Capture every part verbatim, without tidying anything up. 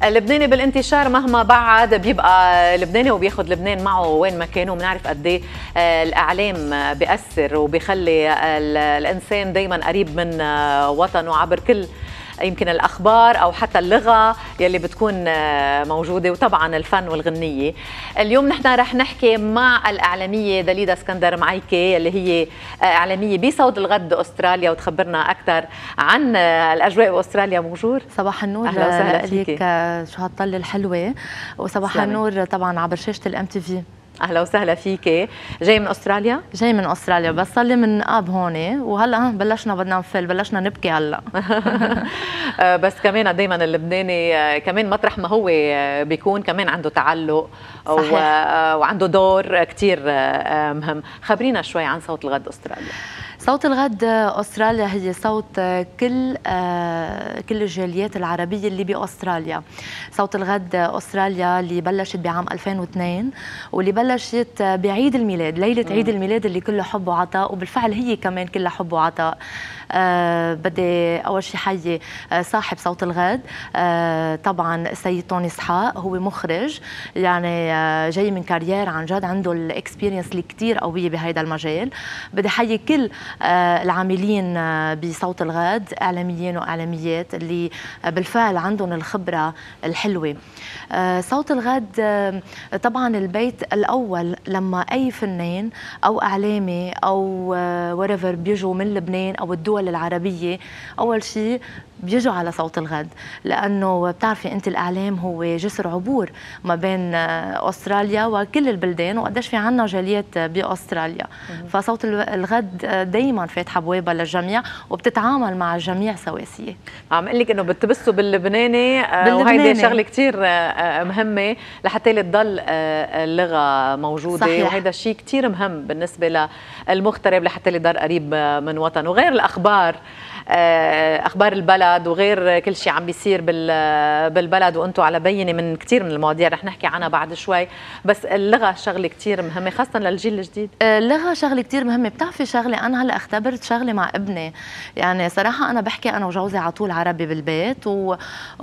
اللبناني بالانتشار مهما بعد بيبقى لبناني وبياخد لبنان معه وين ما كان، وبنعرف قد ايه الاعلام بيأثر وبيخلي الانسان دائما قريب من وطنه عبر كل يمكن الأخبار أو حتى اللغة يلي بتكون موجودة، وطبعا الفن والغنية. اليوم نحن رح نحكي مع الإعلامية داليدا اسكندر معيكي يلي هي إعلامية بصوت الغد أستراليا، وتخبرنا أكثر عن الأجواء بأستراليا. بونجور، صباح النور. أهلا وسهلا فيك. شو هالطلة الحلوة، وصباح سلامي. النور طبعا عبر شاشة الام تي في. اهلا وسهلا فيكي. جاي من استراليا؟ جاي من استراليا، بس صار لي من اب هون، وهلا بلشنا بدنا نفل، بلشنا نبكي هلا. بس كمان دائما اللبناني كمان مطرح ما هو بيكون كمان عنده تعلق وعنده دور كثير مهم. خبرينا شوي عن صوت الغد استراليا. صوت الغد استراليا هي صوت كل كل الجاليات العربيه اللي باستراليا. صوت الغد استراليا اللي بلشت بعام ألفين واثنين، واللي بلشت بعيد الميلاد، ليله عيد الميلاد اللي كله حب وعطاء، وبالفعل هي كمان كلها حب وعطاء. أه بدي اول شيء حيي صاحب صوت الغد، أه طبعا السيد توني اسحاق، هو مخرج يعني أه جاي من كارير عن جد عنده الاكسبيرينس اللي كثير قويه بهذا المجال. بدي حيي كل أه العاملين أه بصوت الغد، اعلاميين واعلاميات اللي أه بالفعل عندهم الخبره الحلوه. أه صوت الغد أه طبعا البيت الاول لما اي فنان او اعلامي او وريفر أه بيجوا من لبنان او الدول العربية، أول شيء بيجوا على صوت الغد، لأنه بتعرفي أنت الإعلام هو جسر عبور ما بين أستراليا وكل البلدان، وقديش في عنا جاليات بأستراليا. فصوت الغد دايما فاتحة أبوابها للجميع وبتتعامل مع الجميع سواسية. عم قلك إنه بتبثوا باللبناني، وهيدي شغلة كتير مهمة لحتى تضل اللغة موجودة. صحيح. وهذا الشيء كتير مهم بالنسبة للمغترب لحتى يضل قريب من وطنه، وغير الأخبار، اخبار البلد وغير كل شيء عم بيصير بالبلد، وانتم على بينه من كثير من المواضيع رح نحكي عنها بعد شوي. بس اللغه شغله كثير مهمه خاصه للجيل الجديد. اللغه شغله كثير مهمه. بتعرفي شغله، انا هلا اختبرت شغله مع ابني، يعني صراحه انا بحكي انا وجوزي على طول عربي بالبيت، و...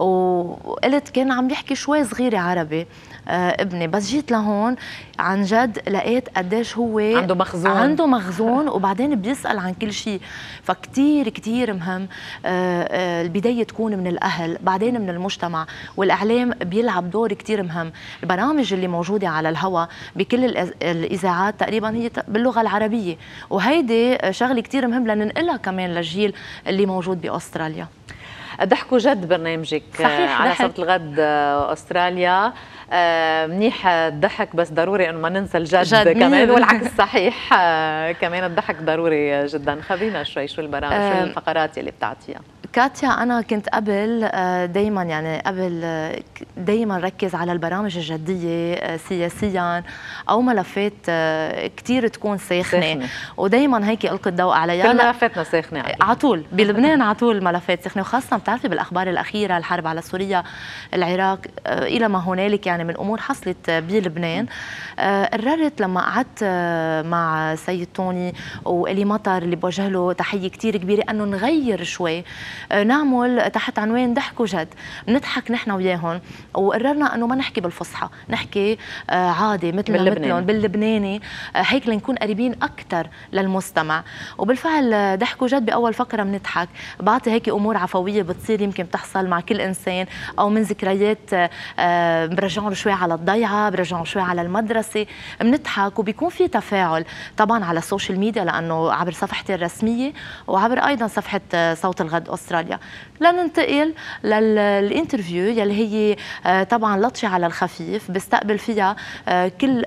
وقلت كان عم يحكي شوي صغيره عربي آه ابني، بس جيت لهون عن جد لقيت قديش هو عنده مخزون عنده مخزون وبعدين بيسأل عن كل شيء. فكتير كتير مهم آه آه البداية تكون من الأهل، بعدين من المجتمع، والإعلام بيلعب دور كتير مهم. البرامج اللي موجودة على الهواء بكل الإذاعات تقريبا هي باللغة العربية، وهيدي شغلة كتير مهم لننقلها كمان للجيل اللي موجود بأستراليا. ضحكوا جد برنامجك. صحيح، على صوت الغد استراليا. آه منيح الضحك، بس ضروري انه ما ننسى الجد جد كمان، والعكس صحيح. آه كمان الضحك ضروري جدا. خبرينا شوي شو البرامج، آه شو الفقرات اللي بتعطيها؟ كاتيا، أنا كنت قبل دايما يعني قبل دايما ركز على البرامج الجدية سياسيا أو ملفات كتير تكون ساخنة, ساخنة. ودايما هيك ألقي الضوء عليها. كل ملفاتنا ساخنة على طول بلبنان، على طول ملفات ساخنة، وخاصة بتعرفي بالأخبار الأخيرة، الحرب على سوريا، العراق، إلى ما هنالك يعني من أمور حصلت بلبنان. قررت لما قعدت مع سيد توني وإلي مطر اللي بوجه له تحية كتير كبيرة أنه نغير شوي، نعمل تحت عنوان ضحكوا جد، نضحك نحن وياهم. وقررنا انه ما نحكي بالفصحى، نحكي عادي مثلنا مثلهم باللبناني، هيك لنكون قريبين اكثر للمستمع. وبالفعل ضحكوا جد باول فقره بنضحك، بعطي هيك امور عفويه بتصير يمكن بتحصل مع كل انسان، او من ذكريات برجعهم شوي على الضيعه، برجعهم شوي على المدرسه، بنضحك وبيكون في تفاعل طبعا على السوشيال ميديا، لانه عبر صفحتي الرسميه وعبر ايضا صفحه صوت الغد استراليا. لننتقل للانترفيو يلي هي طبعا لطشه على الخفيف، بستقبل فيها كل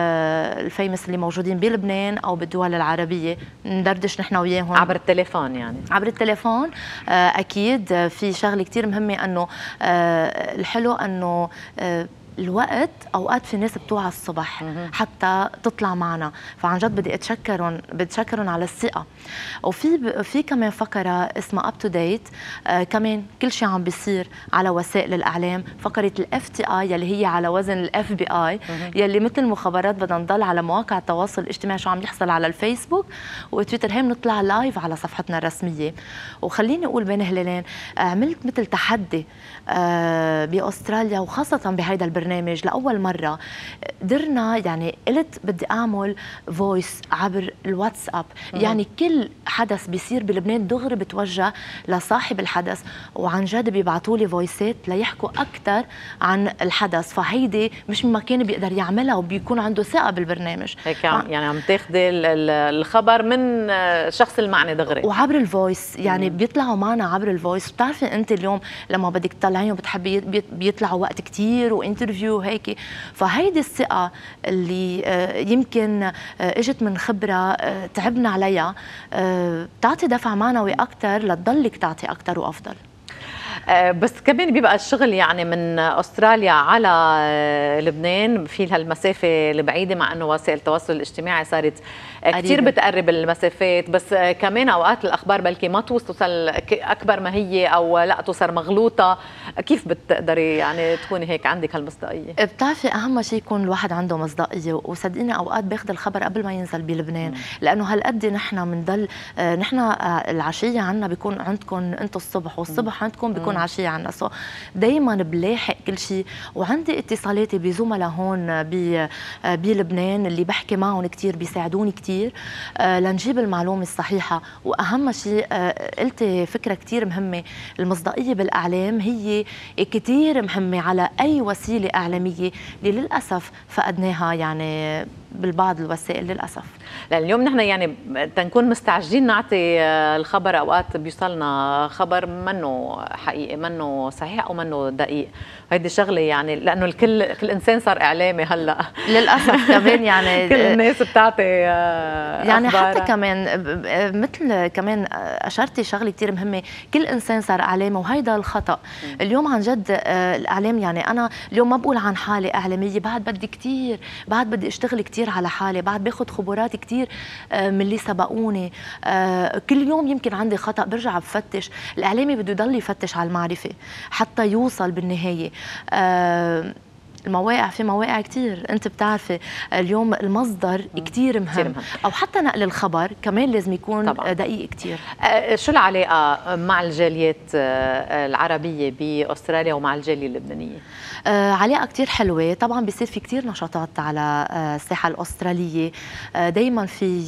الفيمس اللي موجودين بلبنان او بالدول العربيه، ندردش نحن وياهم عبر التليفون. يعني عبر التليفون اكيد. في شغله كثير مهمه، انه الحلو انه الوقت اوقات في ناس بتوعى الصبح حتى تطلع معنا، فعن جد بدي اتشكرهم بتشكرهم على الثقه. وفي في كمان فقره اسمها اب تو ديت، كمان كل شيء عم بيصير على وسائل الاعلام، فقره الاف تي اي يلي هي على وزن الاف بي اي، يلي مثل المخابرات بدنا نضل على مواقع التواصل الاجتماعي شو عم يحصل على الفيسبوك وتويتر، هي بنطلع لايف على صفحتنا الرسميه. وخليني اقول بين هلالين عملت مثل تحدي باستراليا وخاصه بهيدا البرنامج، لاول مره قدرنا يعني قلت بدي اعمل فويس عبر الواتساب، يعني كل حدث بيصير بلبنان دغري بتوجه لصاحب الحدث، وعن جد بيبعتوا لي فويسات ليحكوا اكثر عن الحدث، فهيدي مش من مكان بيقدر يعملها وبيكون عنده ثقه بالبرنامج. هيك يعني عم تاخذي الخبر من الشخص المعني دغري وعبر الفويس، يعني مم. بيطلعوا معنا عبر الفويس. بتعرفي انت اليوم لما بدك تطلعيهم بتحبي بيطلعوا وقت كثير وانترفيو هيك، فهيدي الثقه اللي يمكن اجت من خبره تعبنا عليها بتعطي دفع معنوي اكثر لتضلك تعطي اكثر وافضل. بس كمان بيبقى الشغل يعني من استراليا على لبنان في هالمسافه البعيده، مع انه وسائل التواصل الاجتماعي صارت كثير بتقرب المسافات، بس كمان اوقات الاخبار بلكي ما توصل اكبر ما هي او لا توصل مغلوطه. كيف بتقدري يعني تكوني هيك عندك هالمصداقيه؟ بتعرفي اهم شيء يكون الواحد عنده مصداقيه، وصدقيني اوقات باخذ الخبر قبل ما ينزل بلبنان، لانه هالقد نحن بنضل نحن العشيه عنا بيكون عندكم انتم الصبح، والصبح عندكم بيكون عشيه عنا، سو دائما بلاحق كل شيء. وعندي اتصالاتي بزملاء هون بلبنان اللي بحكي معهم كثير بيساعدوني كثير لنجيب المعلومه الصحيحه. واهم شيء قلت فكره كثير مهمه، المصداقيه بالاعلام هي كثير مهمه على اي وسيله اعلاميه اللي للاسف فقدناها يعني بالبعض الوسائل للاسف. لان اليوم نحن يعني تنكون مستعجلين نعطي الخبر، اوقات بيوصلنا خبر منه حقيقي منه صحيح او منه دقيق، هيدي شغله يعني لانه الكل كل انسان صار اعلامي هلا للاسف كمان يعني كل الناس بتعطي يعني أخبار. حتى كمان مثل كمان اشرتي شغله كثير مهمه، كل انسان صار اعلامي وهيدا الخطا. م. اليوم عن جد الاعلام، يعني انا اليوم ما بقول عن حالي اعلاميه، بعد بدي كثير بعد بدي اشتغل كثير على حالي، بعد باخذ خبرات كثير من اللي سبقوني، كل يوم يمكن عندي خطا برجع بفتش. الاعلامي بده يضل يفتش على المعرفه حتى يوصل بالنهايه. المواقع، في مواقع كثير انت بتعرفي اليوم المصدر كثير مهم، او حتى نقل الخبر كمان لازم يكون طبعا دقيق كثير. شو العلاقه مع الجاليات العربيه باستراليا ومع الجاليه اللبنانيه؟ علاقه كثير حلوه، طبعا بيصير في كثير نشاطات على الساحه الاستراليه، دائما في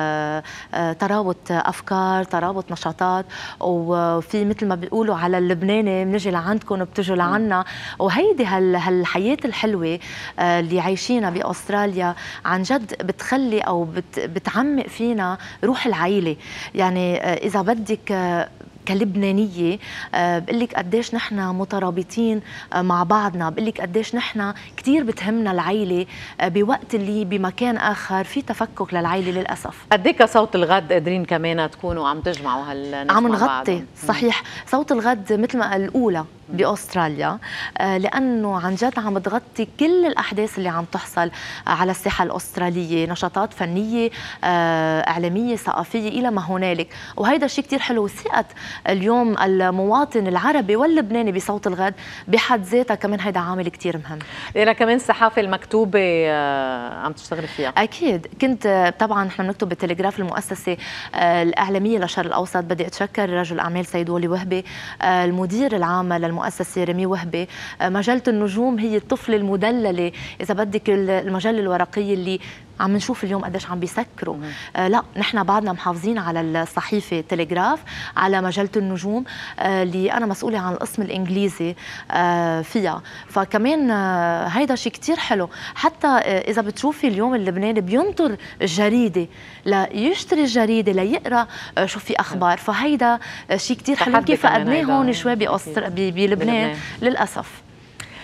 ترابط افكار، ترابط نشاطات، وفي مثل ما بيقولوا على اللبناني بنجي لعندكم بتجوا لعنا، وهيدي هالحياه الحلوه اللي عايشينها باستراليا عن جد بتخلي او بت بتعمق فينا روح العائله. يعني اذا بدك كلبنانيه بقول لك قديش نحن مترابطين مع بعضنا، بقول لك قديش نحن كثير بتهمنا العائله بوقت اللي بمكان اخر في تفكك للعائله للاسف. قد ايه كصوت الغد قادرين كمان تكونوا عم تجمعوا هالناس عم نغطي صحيح صوت الغد مثل ما الاولى باستراليا، لانه عن جد عم تغطي كل الاحداث اللي عم تحصل على الساحه الاستراليه، نشاطات فنيه اعلاميه ثقافيه الى ما هنالك، وهيدا شيء كثير حلو. ثقه اليوم المواطن العربي واللبناني بصوت الغد بحد ذاتها كمان هيدا عامل كثير مهم. لأن كمان الصحافه المكتوبه عم تشتغلي فيها. اكيد كنت طبعا نحن بنكتب بالتلغراف المؤسسه الاعلاميه للشرق الاوسط. بدي اتشكر رجل اعمال سيد ولي وهبي، المدير العام للمؤسسه رمي وهبي. مجله النجوم هي الطفل المدلله اذا بدك، المجله الورقيه اللي عم نشوف اليوم قديش عم بيسكروا. آه لا نحن بعدنا محافظين على الصحيفه تلغراف، على مجله النجوم آه اللي انا مسؤوله عن القسم الانجليزي آه فيها، فكمان آه هيدا شيء كثير حلو. حتى آه اذا بتشوفي اليوم اللبناني بينطر الجريده ليشتري الجريده ليقرا آه شو في اخبار، فهيدا آه شيء كثير حلو كيف فقدناه هون شوي بلبنان للاسف.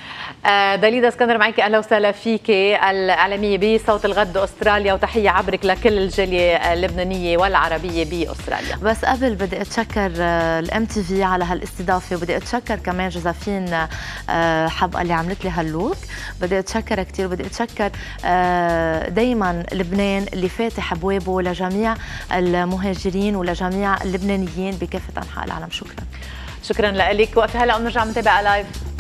داليدا اسكندر معك، اهلا وسهلا فيك، الاعلاميه بصوت الغد استراليا، وتحيه عبرك لكل الجاليه اللبنانيه والعربيه باستراليا. بس قبل بدي اتشكر الام تي في على هالاستضافه، وبدي اتشكر كمان جوزفين حبقه اللي عملت لي هاللوك، بدي اتشكر كثير، بدي اتشكر دائما لبنان اللي فاتح ابوابه لجميع المهاجرين ولجميع اللبنانيين بكافه انحاء العالم. شكرا شكرا لك. وقت هلا بنرجع بنتابع لايف.